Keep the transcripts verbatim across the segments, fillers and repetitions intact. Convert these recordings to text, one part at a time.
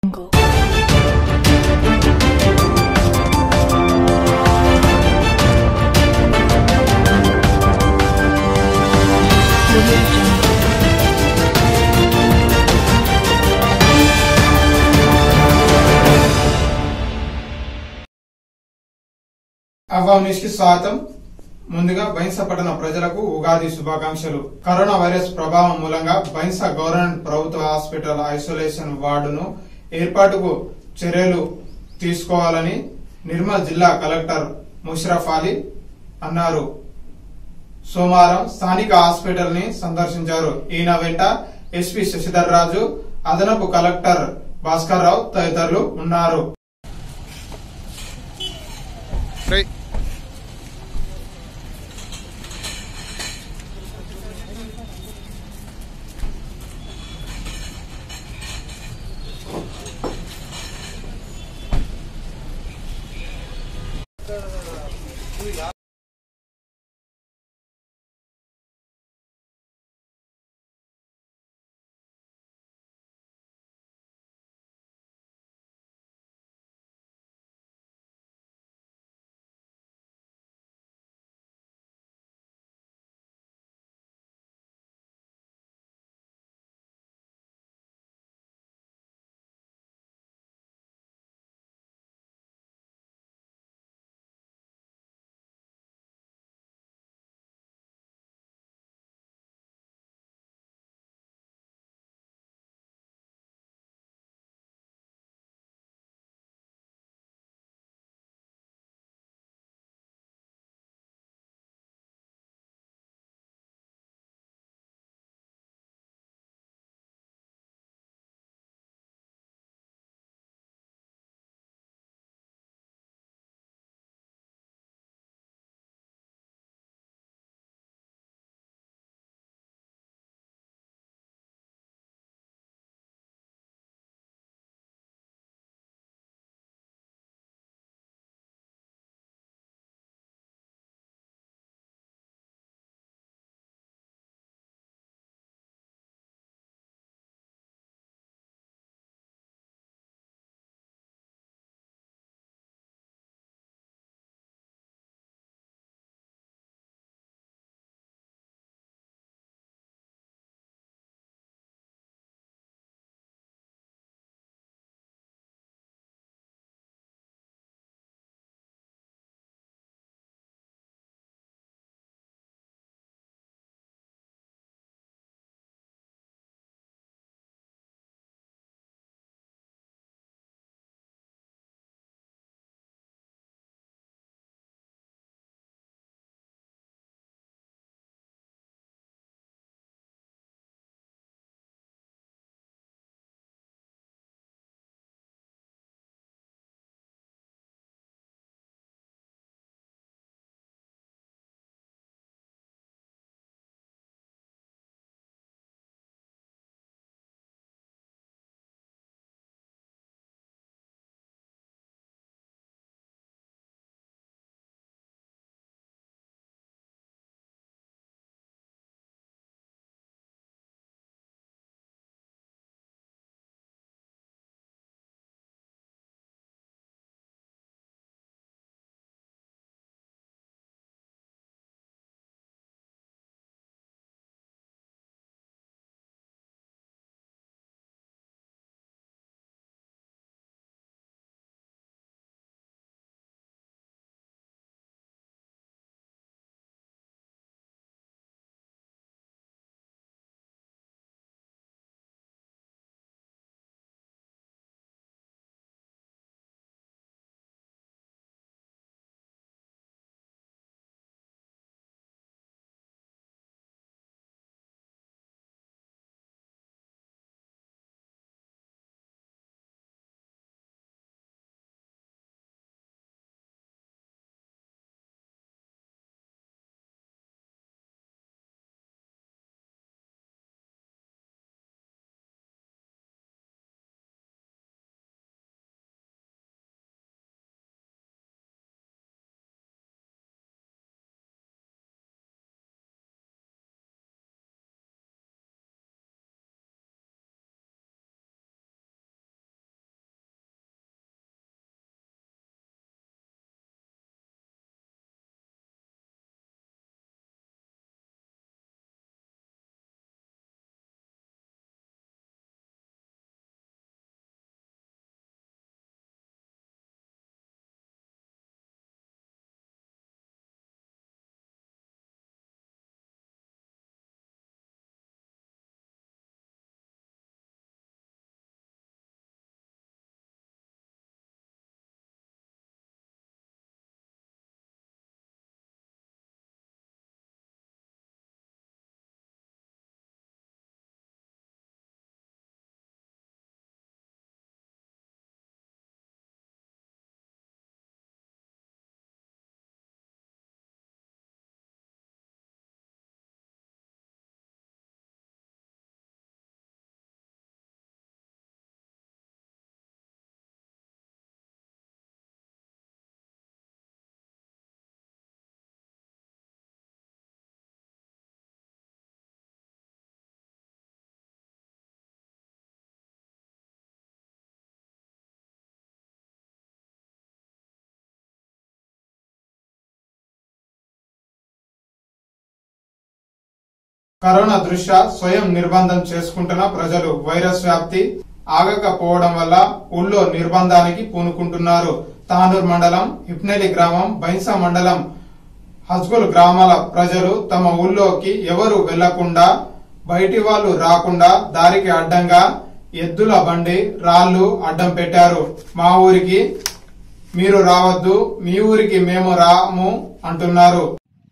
Jungle. అవాం news కి స్వాగతం. ముందుగా బైంస పట్టణ ప్రజలకు ఉగాది శుభాకాంక్షలు. కరోనా వైరస్ ప్రభావం మూలంగా బైంస గవర్నమెంట్ ప్రభుత్వ హాస్పిటల్ ఐసోలేషన్ వార్డును ఏర్పాటుకు చర్యలు తీసుకోవాలని నిర్మల్ జిల్లా కలెక్టర్ ముషరఫ్ అలీ అన్నారు. సోమవారం స్థానిక హాస్పిటల్ ని సందర్శించారు. ఈయన వెంట ఎస్పీ శశిధర్ రాజు, అదనపు కలెక్టర్ భాస్కర్ రావు తదితరులు ఉన్నారు. కరోనా దృష్ట్యా స్వయం నిర్బంధం చేసుకుంటున్న ప్రజలు వైరస్ వ్యాప్తి ఆగకపోవడం వల్ల ఊళ్ళో నిర్బంధానికి పూనుకుంటున్నారు. తానూర్ మండలం హిప్నేలి గ్రామం, బైన్సా మండలం హజ్గుల్ గ్రామాల ప్రజలు తమ ఊళ్ళోకి ఎవరు వెళ్లకుండా, బయటి వాళ్లు రాకుండా దారికి అడ్డంగా ఎద్దుల బండి, రాళ్లు అడ్డం పెట్టారు. మా ఊరికి మీరు రావద్దు, మీ ఊరికి మేము రాము అంటున్నారు.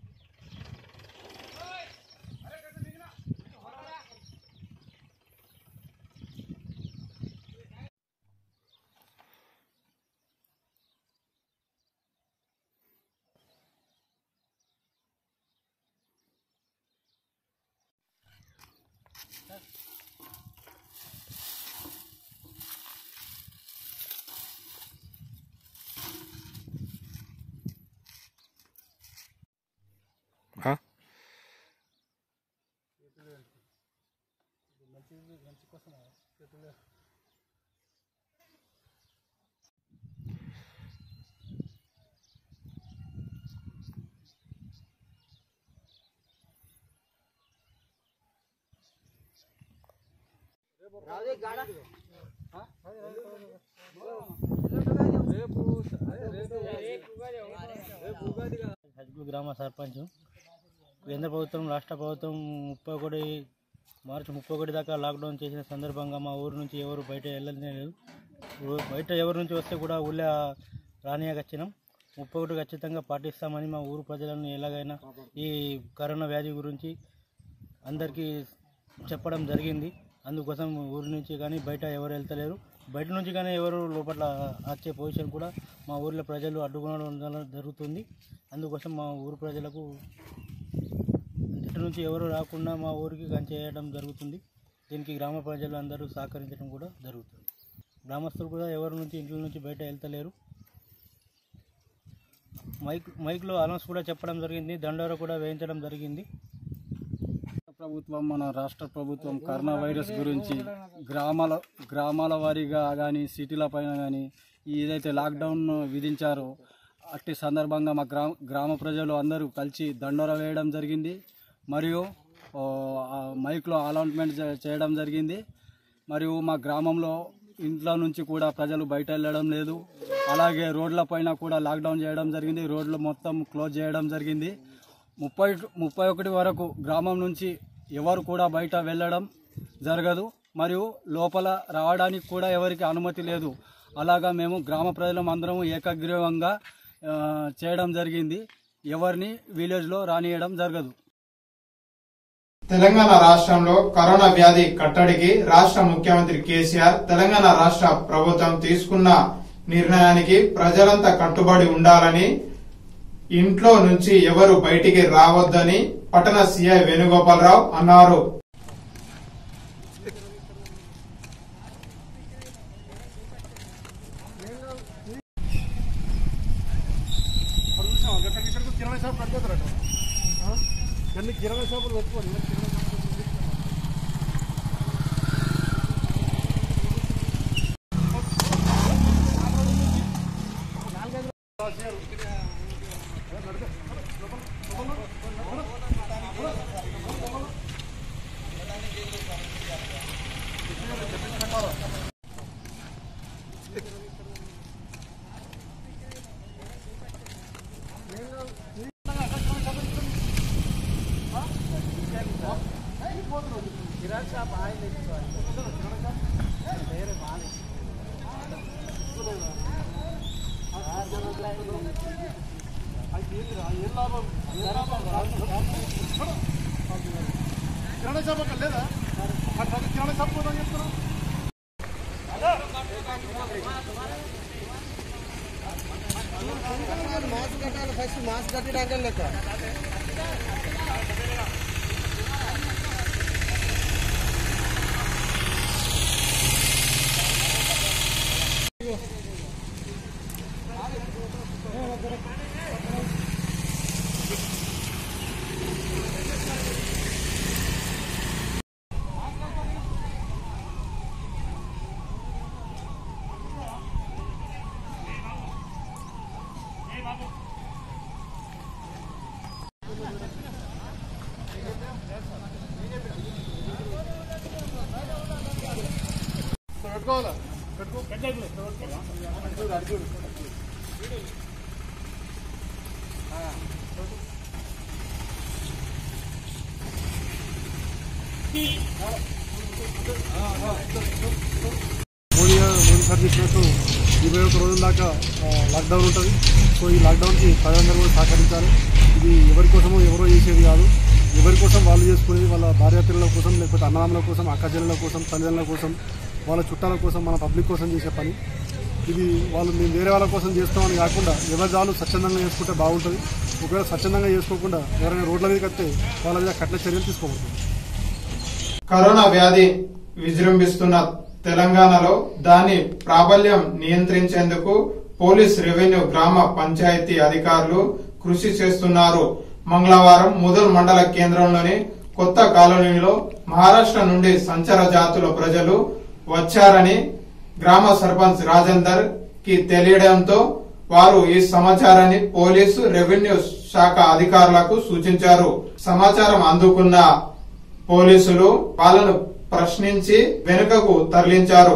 हाँ హజ్గుల్ గ్రామ సర్పంచ్. కేంద్ర ప్రభుత్వం, రాష్ట్ర ప్రభుత్వం ముప్పై ఒకటి మార్చి ముప్పై ఒకటి దాకా లాక్డౌన్ చేసిన సందర్భంగా మా ఊరు నుంచి ఎవరు బయట వెళ్ళలేదు. బయట ఎవరి నుంచి వస్తే కూడా ఊళ్ళో రానియకొచ్చినాం. ముప్పై ఒకటి ఖచ్చితంగా పాటిస్తామని మా ఊరు ప్రజలను ఎలాగైనా ఈ కరోనా వ్యాధి గురించి అందరికీ చెప్పడం జరిగింది. అందుకోసం ఊరి నుంచి కానీ బయట ఎవరు వెళ్తలేరు. బయట నుంచి కానీ ఎవరు లోపల వచ్చే పొజిషన్ కూడా మా ఊర్లో ప్రజలు అడ్డుకోవడం జరుగుతుంది. అందుకోసం మా ఊరు ప్రజలకు ఇటు నుంచి ఎవరు రాకుండా మా ఊరికి కంచేయడం జరుగుతుంది. దీనికి గ్రామ ప్రజలు అందరూ సహకరించడం కూడా జరుగుతుంది. గ్రామస్తులు కూడా ఎవరి నుంచి ఇంట్లో నుంచి బయట వెళ్తలేరు. మైక్ మైక్లో అనౌన్స్ కూడా చెప్పడం జరిగింది, దండోర కూడా వేయించడం జరిగింది. ప్రభుత్వం, మన రాష్ట్ర ప్రభుత్వం కరోనా వైరస్ గురించి గ్రామాల గ్రామాల వారీగా కానీ సిటీల పైన కానీ ఏదైతే లాక్డౌన్ విధించారో అట్టి సందర్భంగా మా గ్రామ గ్రామ ప్రజలు అందరూ కలిసి దండోర వేయడం జరిగింది. మరియు మైక్లో అనౌన్స్మెంట్ చేయడం జరిగింది. మరియు మా గ్రామంలో ఇంట్లో నుంచి కూడా ప్రజలు బయట వెళ్ళడం లేదు. అలాగే రోడ్ల పైన కూడా లాక్డౌన్ చేయడం జరిగింది. రోడ్లు మొత్తం క్లోజ్ చేయడం జరిగింది. ముప్పై ముప్పై ఒకటి వరకు గ్రామం నుంచి ఎవరు కూడా బయట వెళ్ళడం జరగదు. మరియు లోపల రావడానికి కూడా ఎవరికి అనుమతి లేదు. అలాగా మేము గ్రామ ప్రజలం అందరం ఏకగ్రీవంగా చేయడం జరిగింది. ఎవరిని విలేజ్లో రానియడం జరగదు. తెలంగాణ రాష్ట్రంలో కరోనా వ్యాధి కట్టడికి రాష్ట్ర ముఖ్యమంత్రి కేసీఆర్, తెలంగాణ రాష్ట్ర ప్రభుత్వం తీసుకున్న నిర్ణయానికి ప్రజలంతా కట్టుబడి ఉండాలని, ఇంట్లో నుంచి ఎవరు బయటికి రావద్దని పట్టణ సీఐ వేణుగోపాలరావు అన్నారు. కిరాణా షాప్ లేదా కిరాణా షాప్ పోతాం చెప్తున్నాం. మాస్క్ కట్టాలి, ఫస్ట్ మాస్క్ కట్టడానికి లెక్క. మోడీ మోడీ సార్ చెప్పినట్టు ఇరవై ఒక్క రోజుల దాకా లాక్డౌన్ ఉంటుంది. సో ఈ లాక్డౌన్కి ప్రజలందరూ కూడా సహకరించాలి. ఇది ఎవరి కోసమో ఎవరో చేసేది కాదు, ఎవరి కోసం వాళ్ళు చేసుకునేది. వాళ్ళ భార్య పిల్లల కోసం, లేకపోతే అన్నదమ్ముల కోసం, అక్కచెల్లెల కోసం, తల్లిదండ్రుల కోసం, వాళ్ళ చుట్టాల కోసం, మన పబ్లిక్ కోసం చేసే పని ఇది. వాళ్ళు మేము వేరే వాళ్ళ కోసం చేస్తామని కాకుండా ఎవరి వాళ్ళు స్వచ్ఛందంగా చేసుకుంటే బాగుంటుంది. ఒకవేళ స్వచ్ఛందంగా చేసుకోకుండా ఎవరైనా రోడ్ల మీదకి వస్తే వాళ్ళ మీద కఠిన చర్యలు తీసుకోబడుతుంది. కరోనా వ్యాధి విజృంభిస్తున్న తెలంగాణలో దాని ప్రాబల్యం నియంత్రించేందుకు పోలీస్, రెవెన్యూ, గ్రామ పంచాయతీ అధికారులు కృషి చేస్తున్నారు. మంగళవారం ముదల్ మండల కేంద్రంలోని కొత్త కాలనీలో మహారాష్ట్ర నుండి సంచార జాతుల ప్రజలు వచ్చారని గ్రామ సర్పంచ్ రాజేందర్ కి తెలియడంతో వారు ఈ సమాచారాన్ని పోలీసు, రెవెన్యూ శాఖ అధికారులకు సూచించారు. సమాచారం అందుకున్న పోలీసులు వాళ్ళను ప్రశ్నించి వెనుకకు తరలించారు.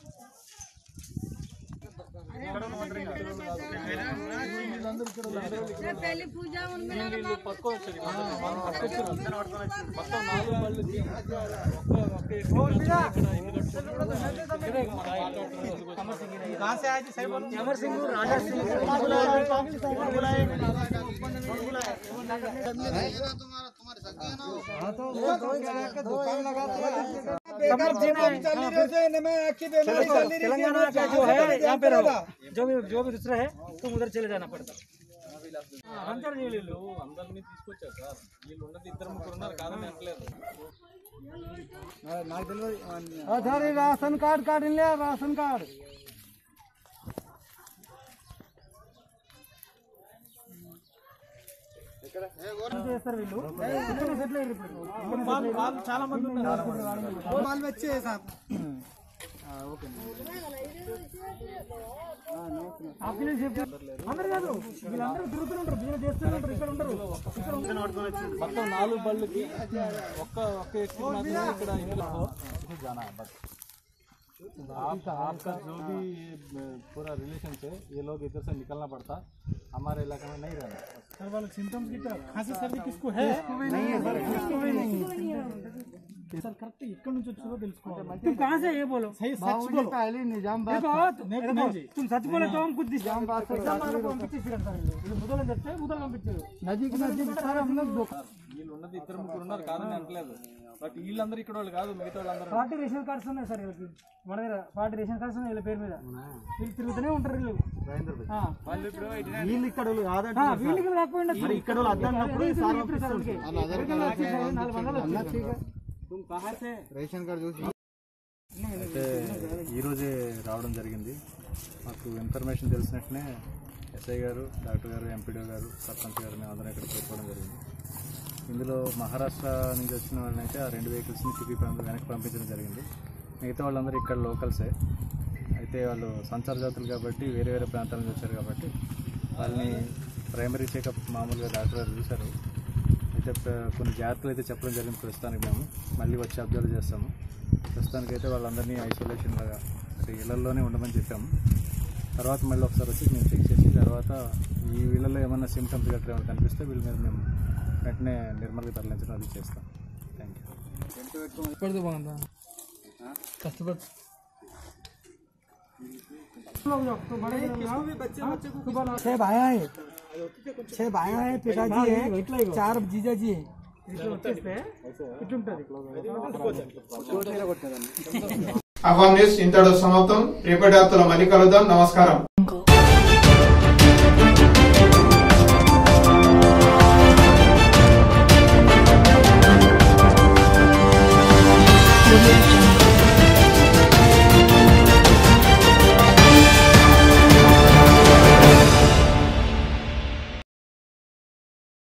तेलंगाना का जो है यहाँ पे रहो, जो भी जो भी दूसरा है तुम उधर चले जाना पड़ता. అందరు వీళ్ళు అందరినీ తీసుకొచ్చారు సార్. వీళ్ళు ఉన్నది ఇద్దరు ముగ్గురు ఉన్నారు కాదని అనట్లేదు. నాకు తెలియదు. Ration card card ration card చేస్తారు వీళ్ళు. చాలా మంది ఉన్నారు వచ్చే సార్. అందరు కాదు, వీళ్ళందరూ తిరుగుతుంటారు, వీళ్ళు చేస్తుంటారు, ఇక్కడ ఉంటారు. మొత్తం నాలుగు బళ్ళకి ఒక్క ఒక్క వ్యక్తి మాత్రమే ఇక్కడ ఇంట్లో जाना बस आप, आपका जो भी पूरा रिलेशन से ये लोग इधर से निकलना पड़ता, हमारे इलाके में नहीं रहना. सर वाले सिम्टम्स की खांसी सर्दी किसको है? नहीं है सर, किसको भी नहीं है सर. करेक्ट ఇక్కడ నుంచి వచ్చారో తెలుసుకోవాలి. तुम कहां से ये बोलो, सही सच बोलो. पहले निजाम बात देखो, तुम सच बोले तो हम कुछ निजाम बात से పంపించేసారు సార్. ఇది ముదలని చెప్తే ముదల పంపించారు. నజీక్ నజీక్ సార్ हम लोग दो వీళ్ళు ఉన్నది ఇద్దరు ముగ్గురు ఉన్నారు కాదని అనట్లేదు. బట్ వీళ్ళందరూ ఇక్కడ వాళ్ళు కాదు, మిగతా వాళ్ళందరూ పార్టీ రేషన్ కార్డ్స్ ఉన్నాయి సార్ వీళ్ళకి. మన దగ్గర పార్టీ రేషన్ కార్డ్స్ ఉన్నాయి వీళ్ళ పేరు మీద. వీళ్ళు తిరుగుతూనే ఉంటారు వీళ్ళు. వీళ్ళు ఇక్కడ వీళ్ళకి రాకపోయినా ఇక్కడ వాళ్ళు అద్దన్నప్పుడు రేషన్ కార్డు చూసి అయితే ఈరోజే రావడం జరిగింది. మాకు ఇన్ఫర్మేషన్ తెలిసినట్టునే ఎస్ఐ గారు, డాక్టర్ గారు, ఎంపీడీ గారు, సర్పంచ్ గారు మేము అందరం ఇక్కడ కూర్చోవడం జరిగింది. ఇందులో మహారాష్ట్ర నుంచి వచ్చిన వాళ్ళని అయితే ఆ రెండు వెహికల్స్ని తిరిగి వెనక్కి పంపించడం జరిగింది. మిగతా వాళ్ళందరూ ఇక్కడ లోకల్సే. అయితే వాళ్ళు సంచార జాతులు కాబట్టి వేరే వేరే ప్రాంతాల నుంచి వచ్చారు కాబట్టి వాళ్ళని ప్రైమరీ చెకప్ మామూలుగా డాక్టర్ గారు చూశారు. అయితే కొన్ని జాగ్రత్తలు అయితే చెప్పడం జరిగింది. ప్రస్తుతానికి మేము మళ్ళీ వచ్చి అబ్జర్వ్ చేస్తాము. ప్రస్తుతానికైతే వాళ్ళందరినీ ఐసోలేషన్ లాగా అంటే ఇళ్లలోనే ఉండమని చెప్పాము. తర్వాత మళ్ళీ ఒకసారి వచ్చి మేము చెక్ చేసి తర్వాత ఈ వీళ్ళలో ఏమన్నా సిమ్టమ్స్ గట్రా ఏమైనా కనిపిస్తే వీళ్ళ మీద మేము వెంటనే నిర్మల్గా తరలించడం అది చేస్తాం. Thank you. ఇప్పటిది బాగుందా కష్టపడి छह भाया है, छह भाया है, पिताजी है, चार जीजा जी है. అవామ్ న్యూస్ ఇంతటితో సమాప్తం. రేపటి వార్తలో మళ్ళీ కలుద్దాం. నమస్కారం.